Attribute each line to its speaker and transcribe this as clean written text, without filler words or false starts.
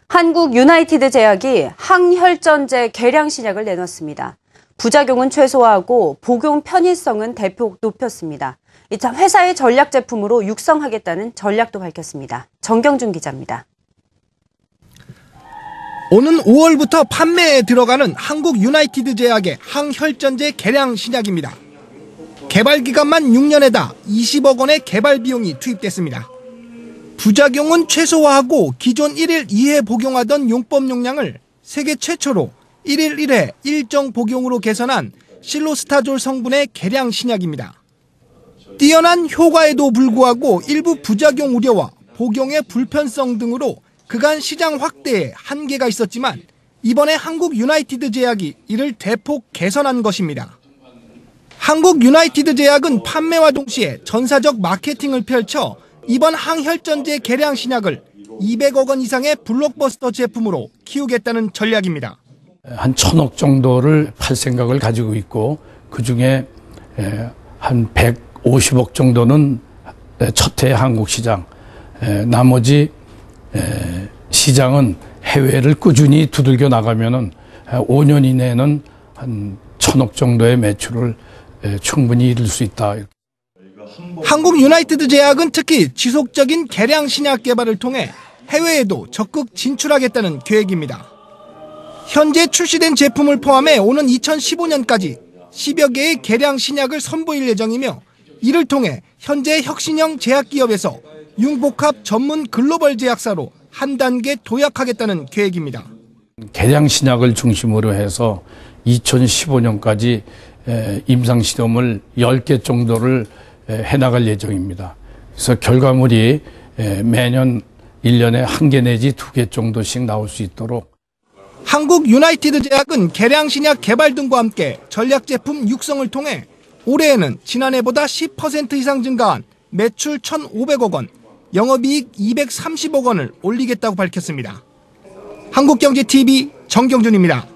Speaker 1: 한국 유나이티드 제약이 항혈전제 개량 신약을 내놨습니다. 부작용은 최소화하고 복용 편의성은 대폭 높였습니다. 이차 회사의 전략 제품으로 육성하겠다는 전략도 밝혔습니다. 정경준 기자입니다.
Speaker 2: 오는 5월부터 판매에 들어가는 한국 유나이티드 제약의 항혈전제 개량 신약입니다. 개발 기간만 6년에다 20억 원의 개발 비용이 투입됐습니다. 부작용은 최소화하고 기존 1일 2회 복용하던 용법 용량을 세계 최초로 1일 1회 일정 복용으로 개선한 실로스타졸 성분의 개량 신약입니다. 뛰어난 효과에도 불구하고 일부 부작용 우려와 복용의 불편성 등으로 그간 시장 확대에 한계가 있었지만 이번에 한국 유나이티드 제약이 이를 대폭 개선한 것입니다. 한국 유나이티드 제약은 판매와 동시에 전사적 마케팅을 펼쳐 이번 항혈전제 개량 신약을 200억 원 이상의 블록버스터 제품으로 키우겠다는 전략입니다.
Speaker 3: 한 1,000억 정도를 팔 생각을 가지고 있고 그중에 한 150억 정도는 첫해 한국 시장, 나머지 시장은 해외를 꾸준히 두들겨 나가면은 5년 이내에는 한 1,000억 정도의 매출을 충분히 이룰 수 있다.
Speaker 2: 한국 유나이티드 제약은 특히 지속적인 개량 신약 개발을 통해 해외에도 적극 진출하겠다는 계획입니다. 현재 출시된 제품을 포함해 오는 2015년까지 10여 개의 개량 신약을 선보일 예정이며 이를 통해 현재 혁신형 제약기업에서 융복합 전문 글로벌 제약사로 한 단계 도약하겠다는 계획입니다.
Speaker 3: 개량 신약을 중심으로 해서 2015년까지 임상시험을 10개 정도를 해나갈 예정입니다. 그래서 결과물이 매년 1년에 1개 내지 2개 정도씩 나올 수 있도록.
Speaker 2: 한국 유나이티드 제약은 개량 신약 개발 등과 함께 전략 제품 육성을 통해 올해에는 지난해보다 10% 이상 증가한 매출 1,500억 원, 영업이익 230억 원을 올리겠다고 밝혔습니다. 한국경제TV 정경준입니다.